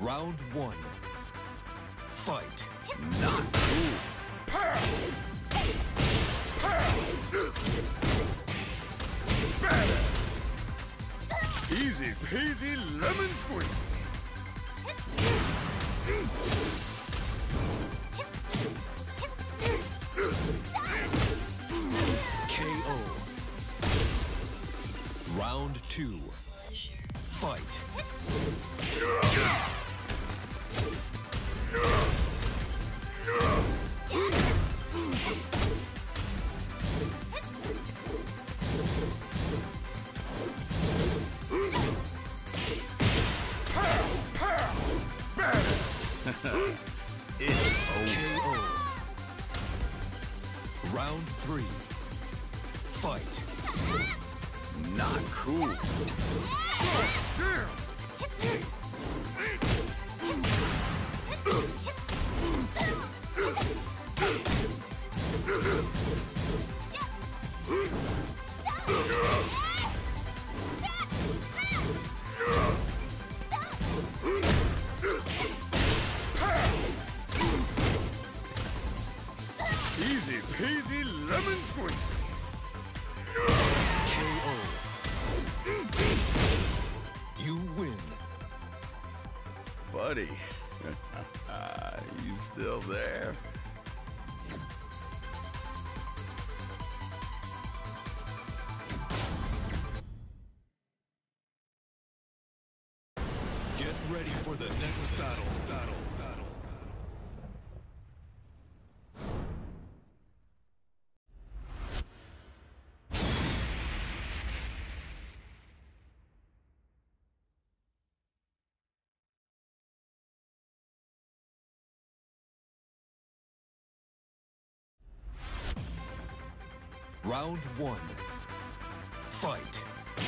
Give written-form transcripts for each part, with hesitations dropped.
Round one. Fight. Not cool. Easy peasy lemon squeezy. KO. Round two. Fight. It's over. KO. Round three. Fight. Not cool. Easy peasy lemon squeezy. KO. You win. Buddy. You still there? Get ready for the next battle. Round one. Fight.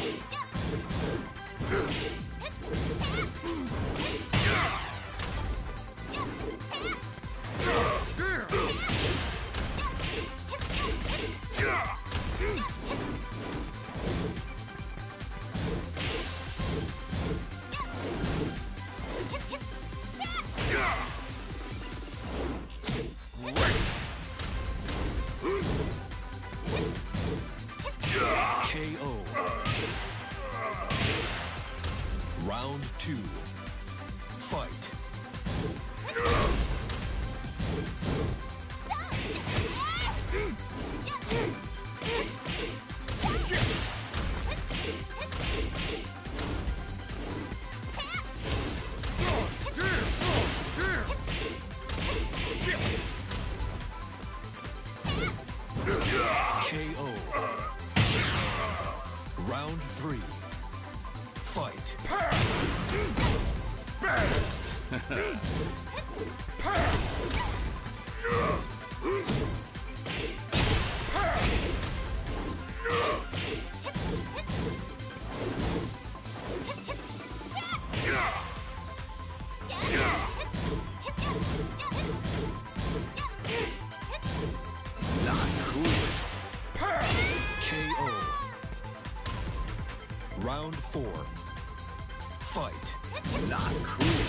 KO. Round two. Fight. KO. Round three. Fight. Not cool. KO. Round four. Fight. Not cool.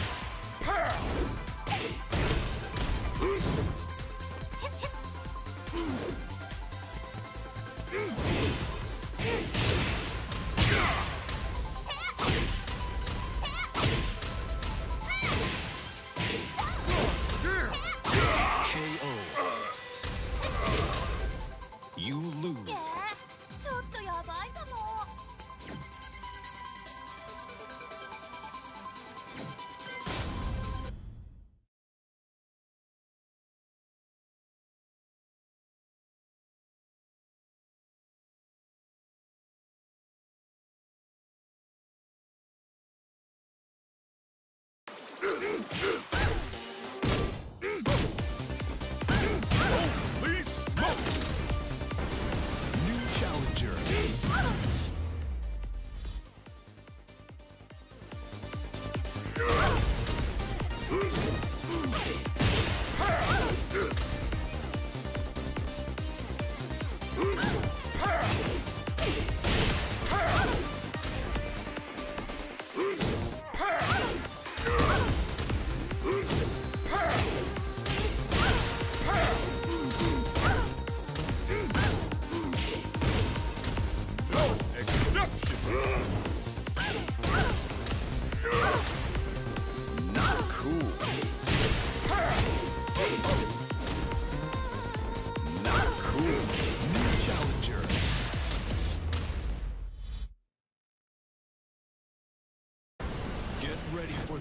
KO. You lose. ちょっとやばいかも。 Holy smoke! New challenger.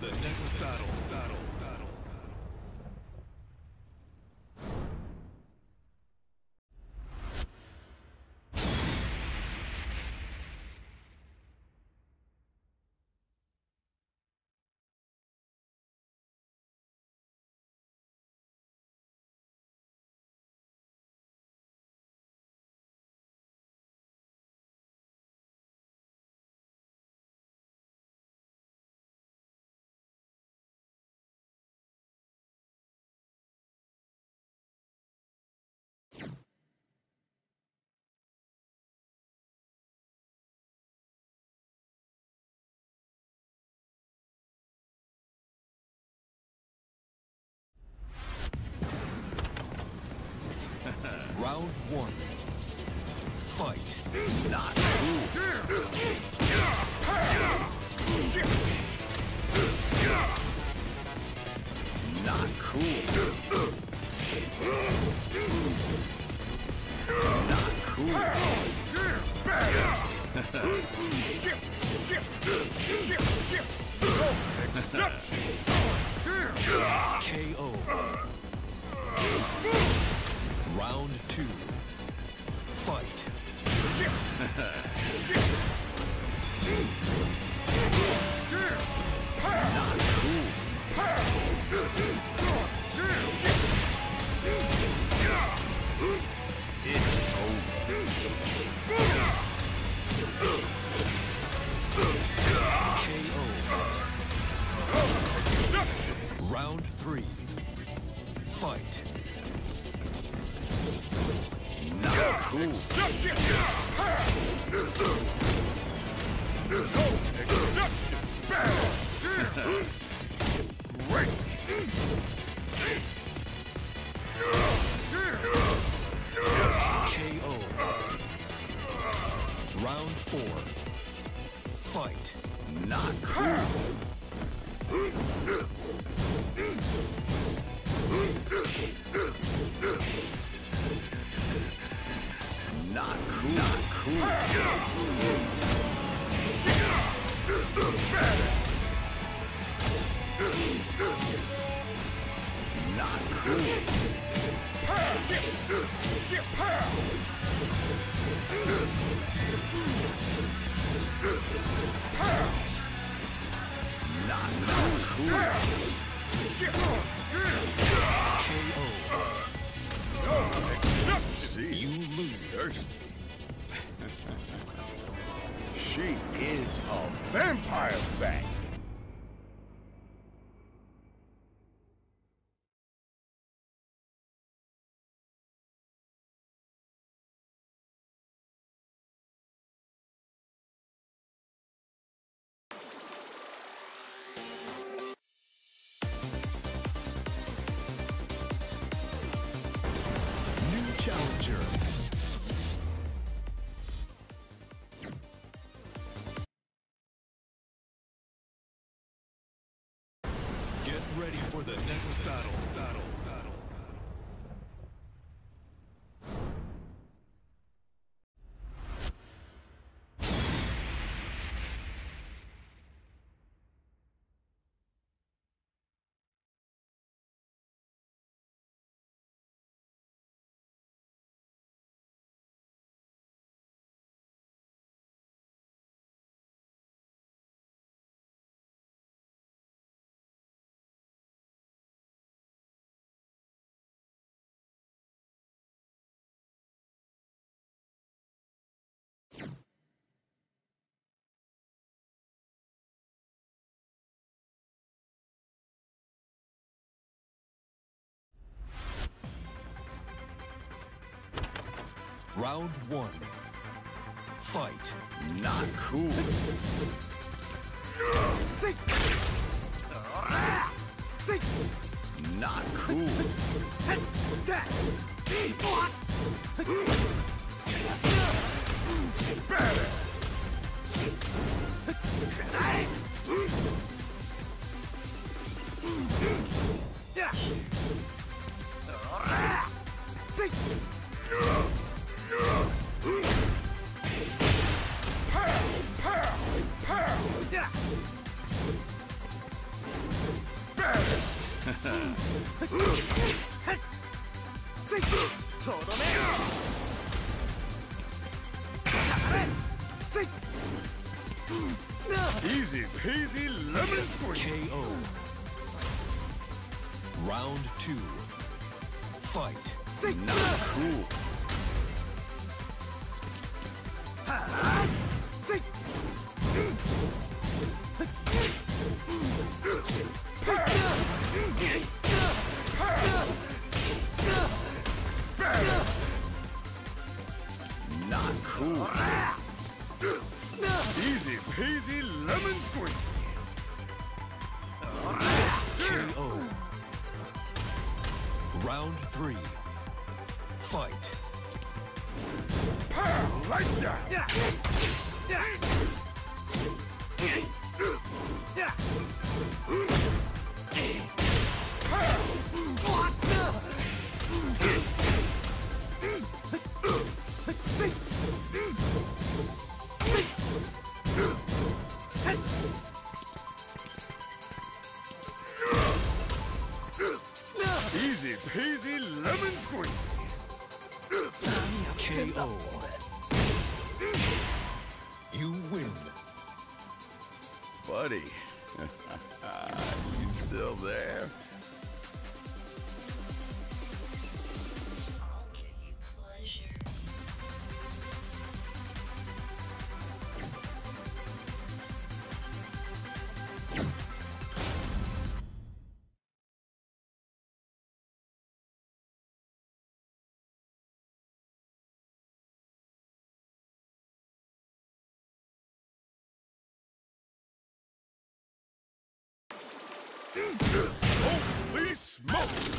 the next battle. Round one. Fight. Not cool. Not cool. Not cool. KO. Round two. Fight. Not cool. It's over. KO. Round three. Fight. Not cool. Exception! No exception! Great! KO. Round four. Fight. Not cool. Not cool. Not cool. Not cool. Not cool. KO. Exception! You lose. Thirsty. She is a vampire bat. New challenger. Get ready for the next battle. Round one. Fight. Not cool. Not cool. Easy peasy lemon squeezy. KO. Round 2. Fight. Not cool. Not cool. Easy peasy lemon squeezy. KO. Round 3. Fight. Lights out. Easy peasy lemon squeezy. KO. You win. Buddy. You still there? I'll give you pleasure. Holy smokes!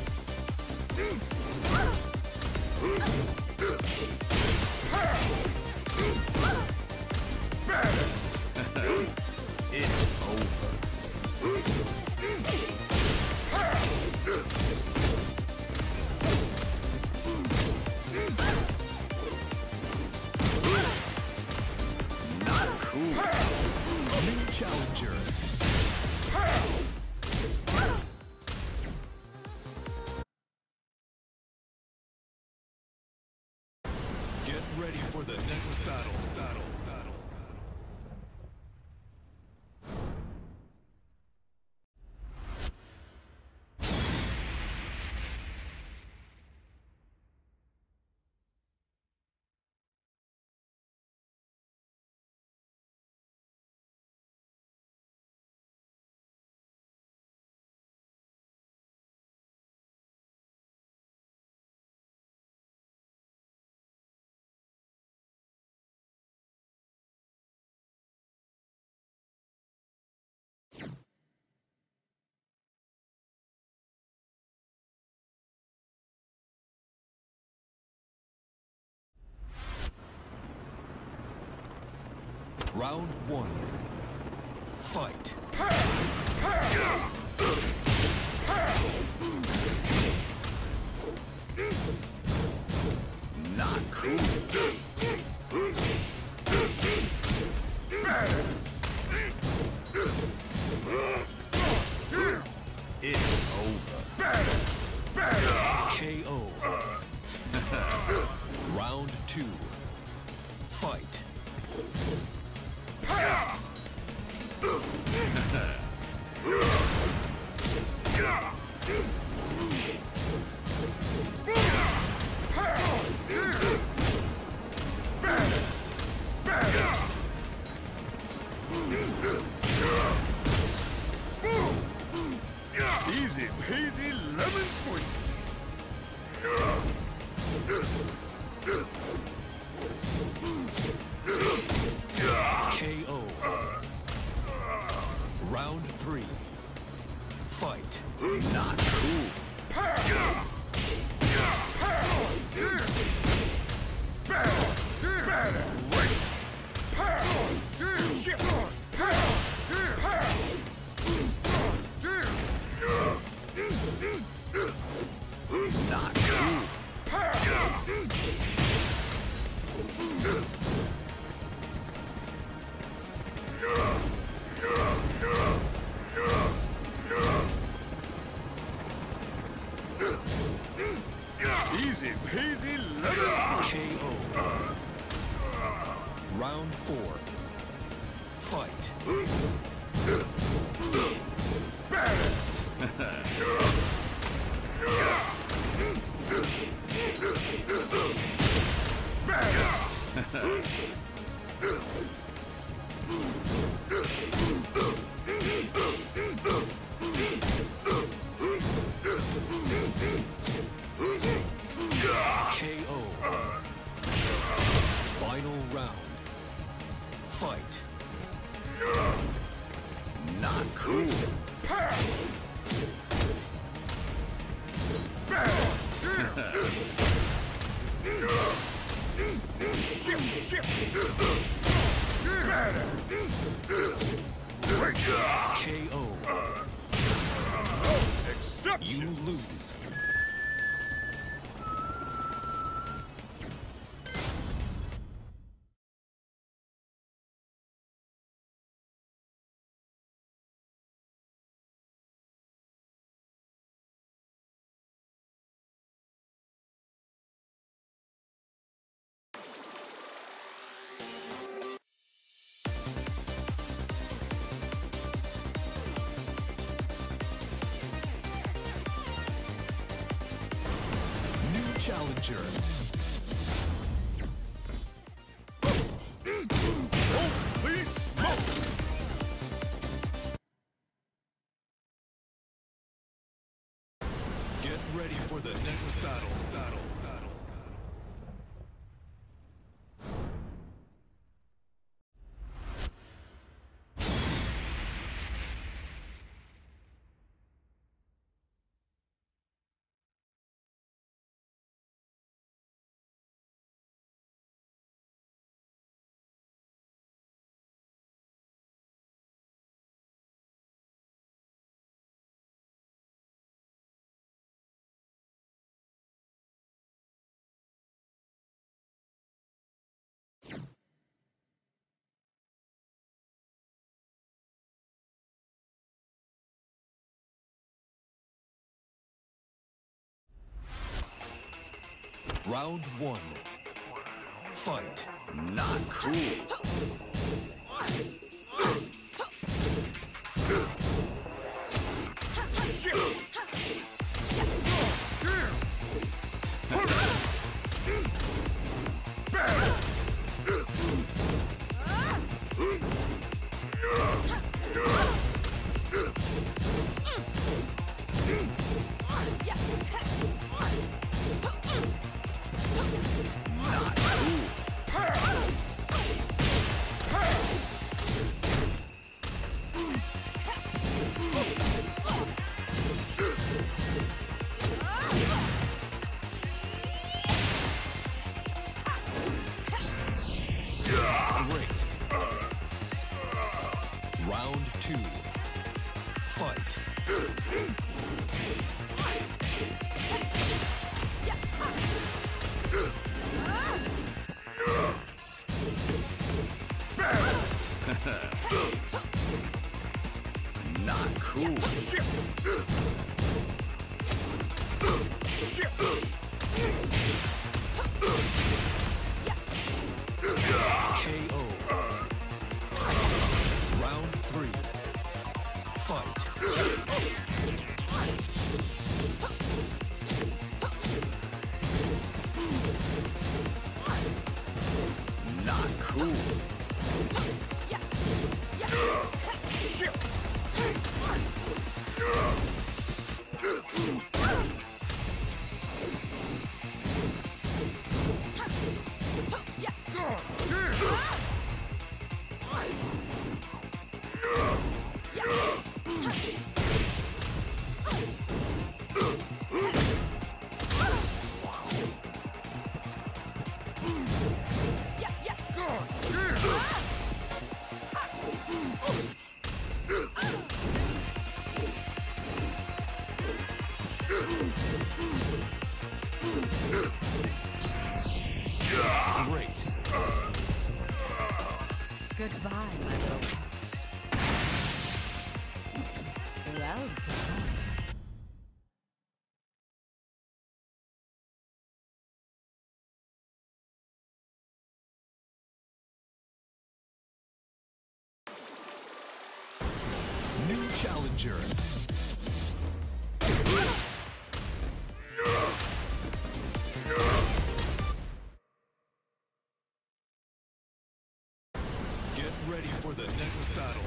It's over. Not cool. New challenger. Get ready for the next battle. Round 1. Fight. Not cool. It's over. KO. Round 2. Fight. Easy peasy lemon squeezy. KO. Round 3. Fight. Not cool. Not cool. KO. Round 4. Fight. KO. Final round. Fight. Not cool. KO. Exception. You lose. New challenger. Holy smokes! Get ready for the next battle. Round 1. Fight. Not cool. Not cool. Great. Round 2. Fight. Not cool. KO. Round 3. Fight. Not cool. Great. Goodbye, my little pet. Well done. Challenger. Get ready for the next battle.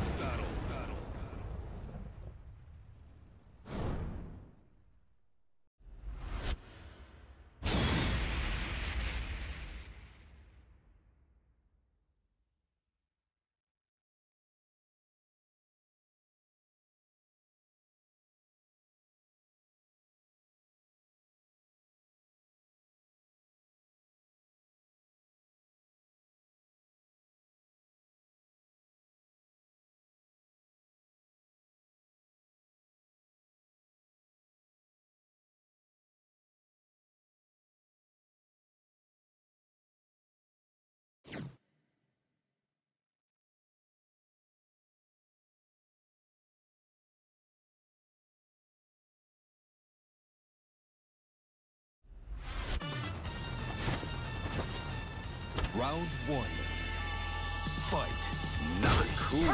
Round 1. Fight. Not cool.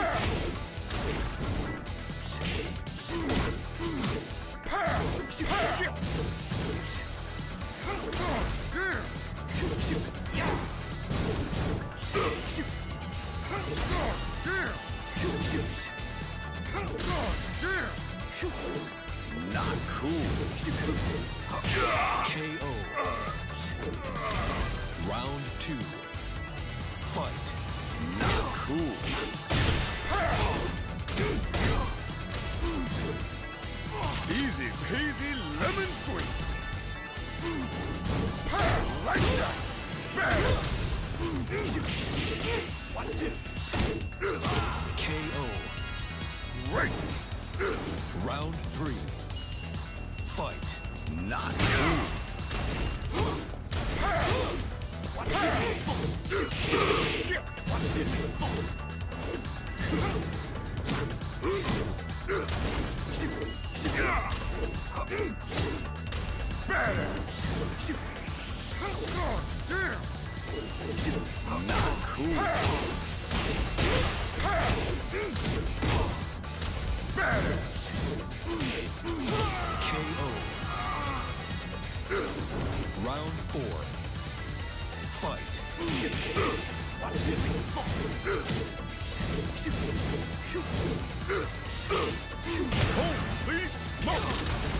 Not cool. KO. Round 2. Fight. Not cool. Easy peasy lemon squeeze. Like that. Bang. KO. Great. Round 3. Fight. Not cool. Not cool. KO. Round 4. Fight. Holy smoke!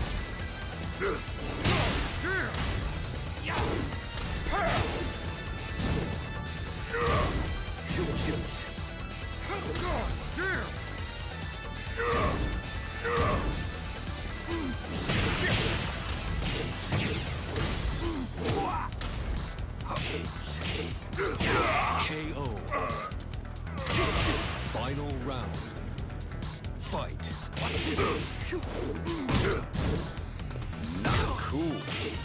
KO. Final round. Fight. Not cool.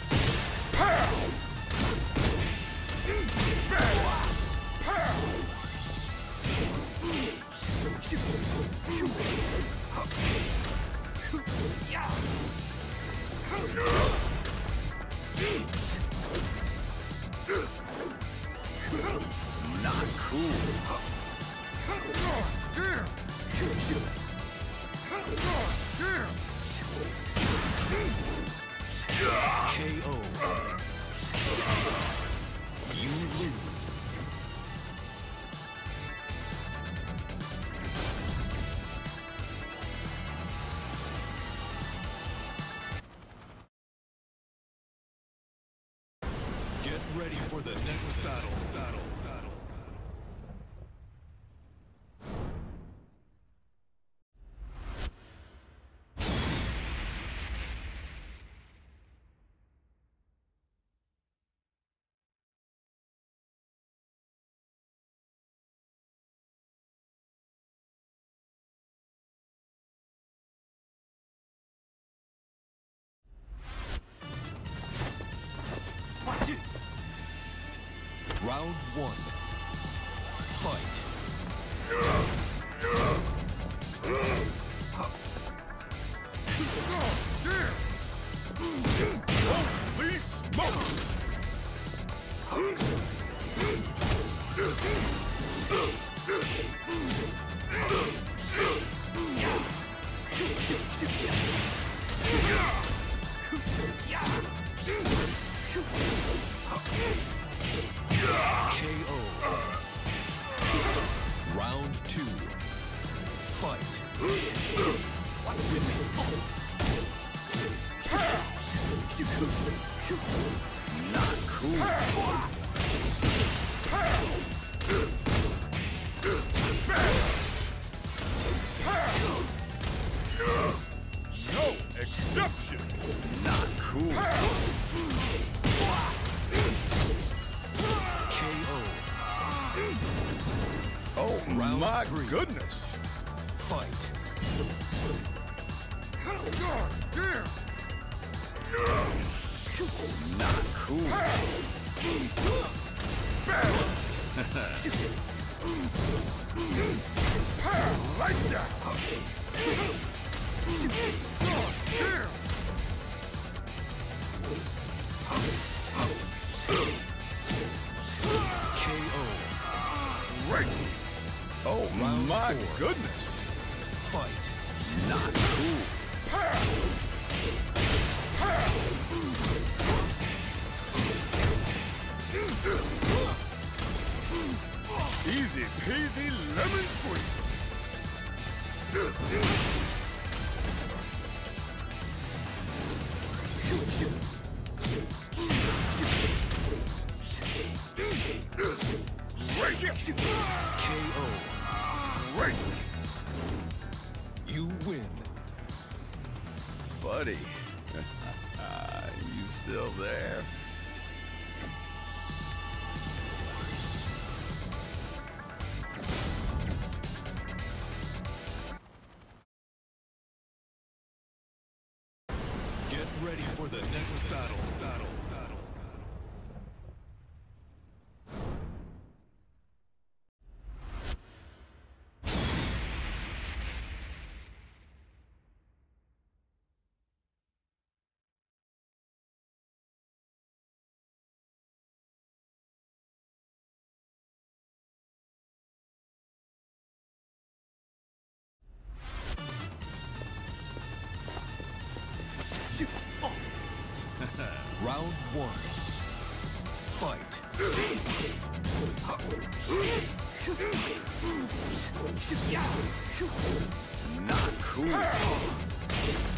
Not cool. KO. You lose. Get ready for the next battle. Round 1. Fight. Holy smoke! KO. Round 2. Fight. Not cool. No exception. Not cool. KO. Oh Round my 3. goodness. Fight. God damn. Not cool. Like that. God damn. KO. Great. Oh Round my 4. goodness. Fight. Not cool. Easy peasy lemon squeeze. Great. KO. Great. You win. Buddy. You still there? Get ready for the next battle. Round 1. Fight. Not cool.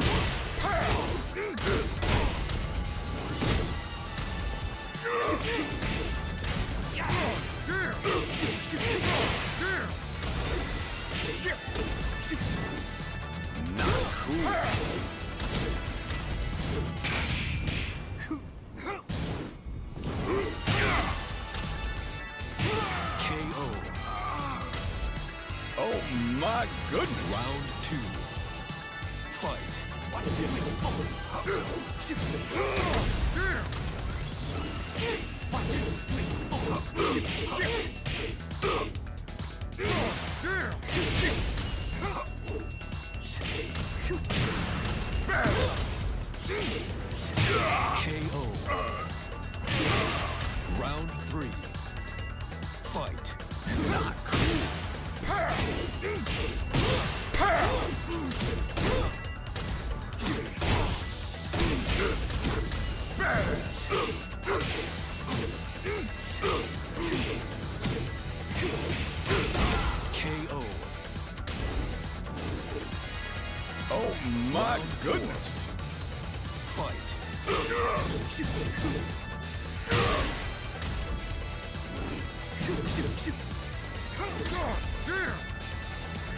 Not cool. KO. Oh my goodness. Round 2. Fight. KO. Round 3. Fight. Not cool. KO. Oh my goodness. Fight. God damn.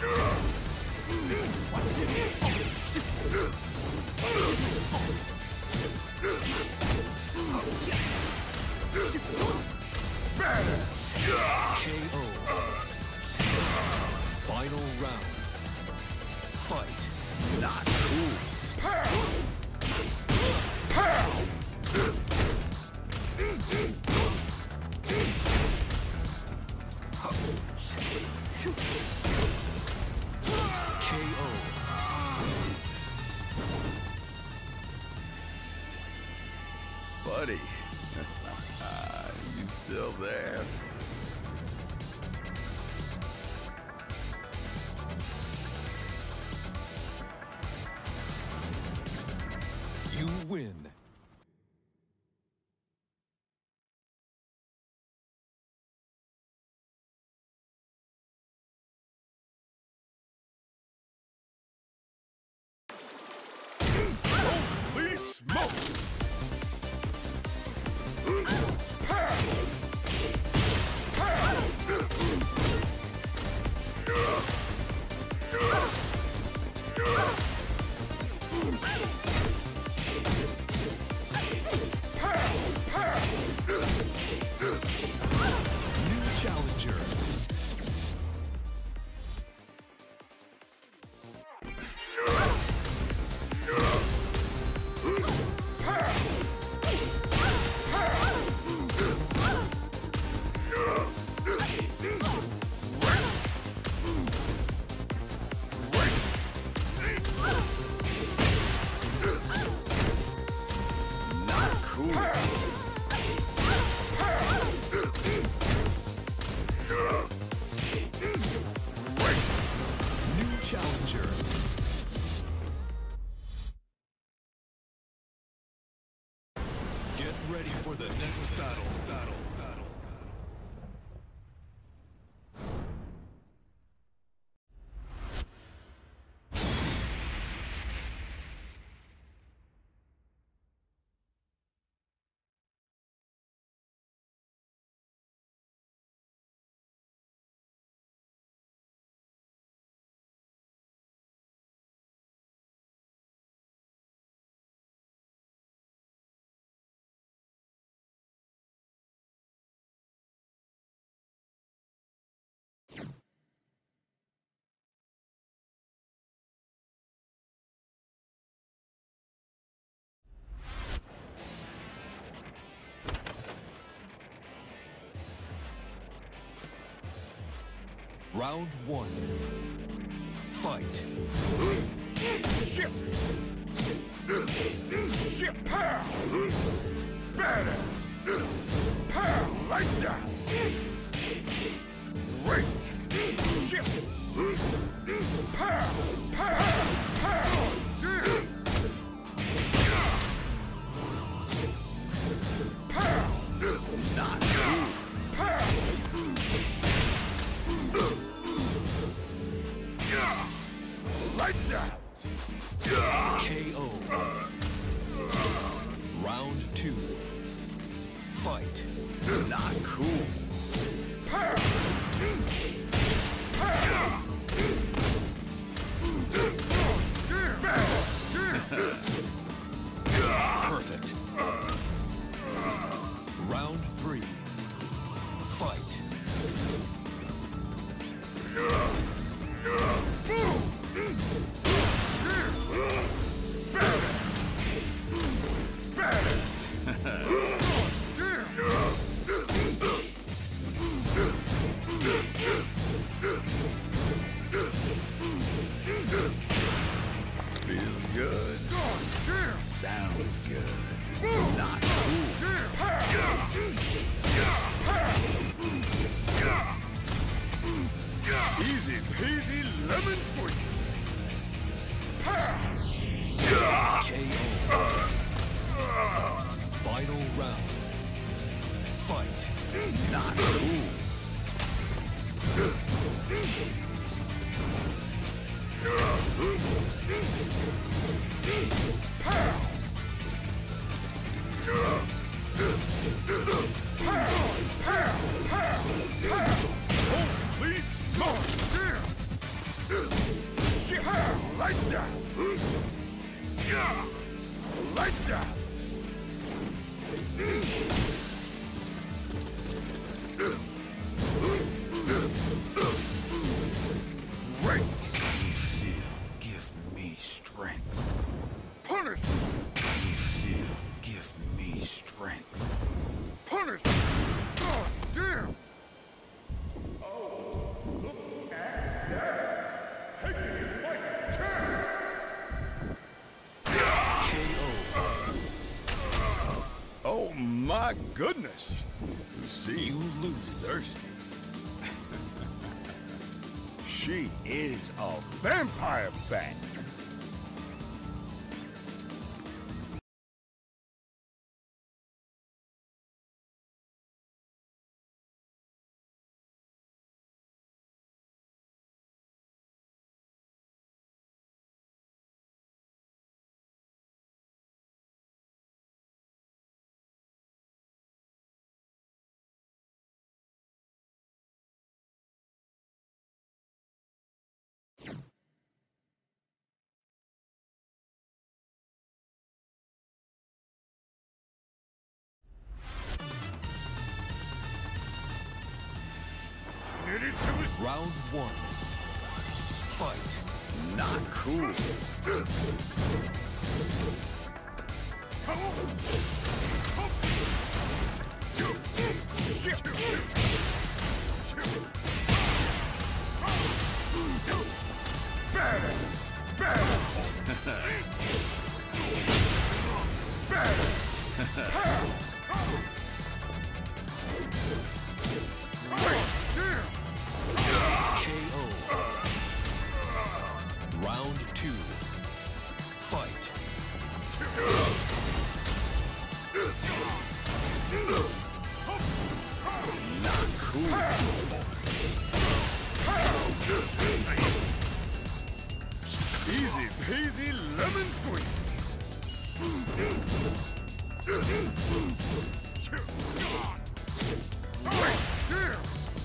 KO. Final round. Fight. Not cool. KO. Buddy. You still there? You win. Holy smokes! New challenger. Not cool. New challenger. Get ready for the next battle. Round one. Fight. Shit! Shit! Pow! Better! Pow! Like that! Great! Shit! Pow! Pow! Pow! Damn! Pow! Not cool. Pow! Lights out! KO. Round two. Fight. Not cool. Pow! Pow! Damn! Perfect. Round three. Fight. Feels good. Sounds good. Not cool. Easy peasy lemon squeeze. KO. Final round. Fight. Not cool. Holy smoke! Shit! Lights out! Lights out! Great! Seal, give me strength. Punish! Seal, give me strength. Punish! God damn! Oh my goodness! See, You lose. thirsty. She is a vampire bat. Round one. Fight. Not cool. KO. Round two. Fight. Not cool. Easy peasy lemon squeeze. Wait, damn.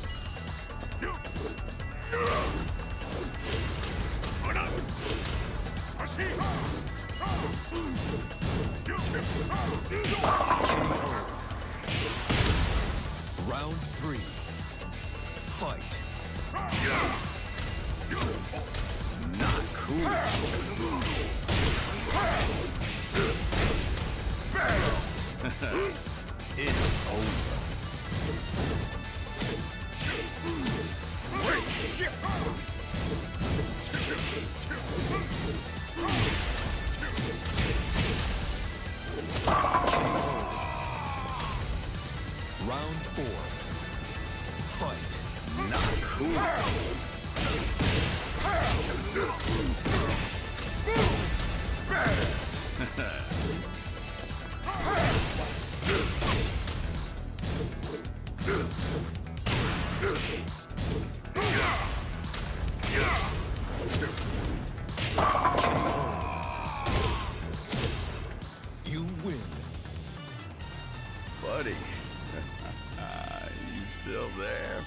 Round three. Fight. Not cool. It's over. Wait, shit! Round four. Fight. Not cool. You win. Buddy, you still there?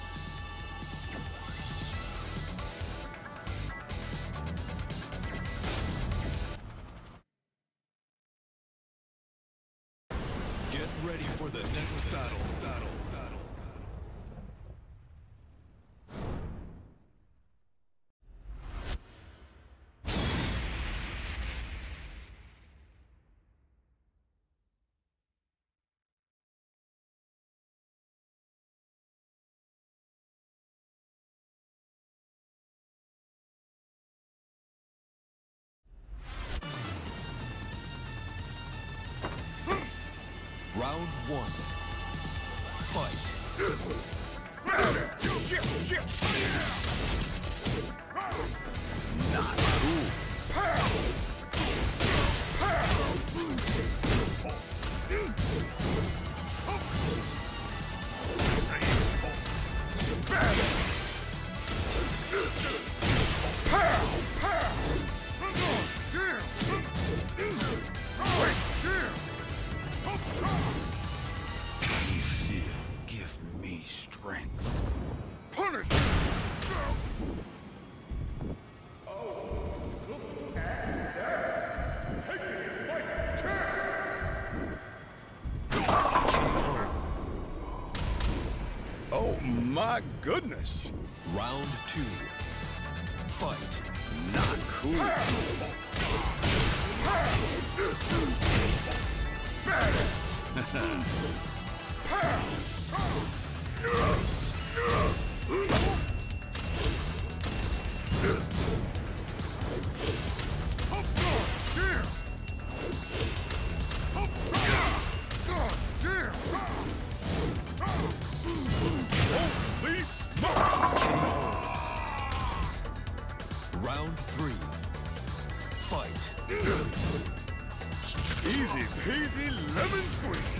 Get ready for the next battle. Round one. Fight. Not cool. Easier, give me strength. Punish! Oh my goodness! Round two. Fight. Not cool. Holy smoke! Round three. Fight. Easy peasy lemon squeeze.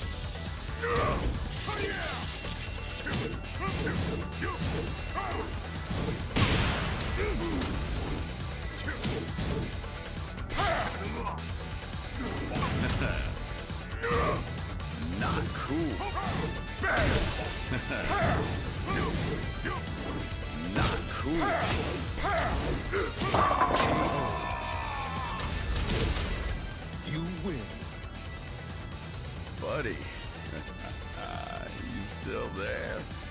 Not cool. Not cool. You win. Buddy, you still there?